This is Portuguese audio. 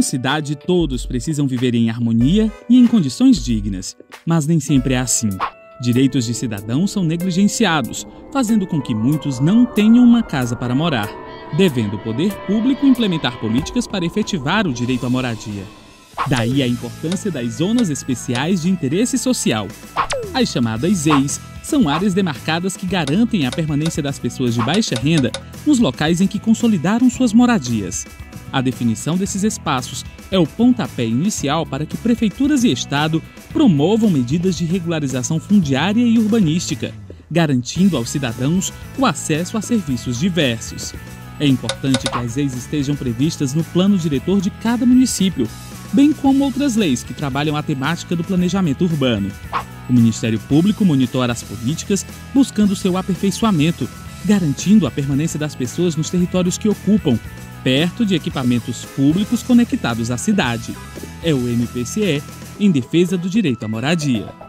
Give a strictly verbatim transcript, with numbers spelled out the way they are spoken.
cidade, todos precisam viver em harmonia e em condições dignas. Mas nem sempre é assim. Direitos de cidadãos são negligenciados, fazendo com que muitos não tenham uma casa para morar, devendo o poder público implementar políticas para efetivar o direito à moradia. Daí a importância das zonas especiais de interesse social. As chamadas Z E Is são áreas demarcadas que garantem a permanência das pessoas de baixa renda nos locais em que consolidaram suas moradias. A definição desses espaços é o pontapé inicial para que prefeituras e Estado promovam medidas de regularização fundiária e urbanística, garantindo aos cidadãos o acesso a serviços diversos. É importante que as Z E Is estejam previstas no plano diretor de cada município, bem como outras leis que trabalham a temática do planejamento urbano. O Ministério Público monitora as políticas, buscando seu aperfeiçoamento, garantindo a permanência das pessoas nos territórios que ocupam, perto de equipamentos públicos conectados à cidade. É o M P C E em defesa do direito à moradia.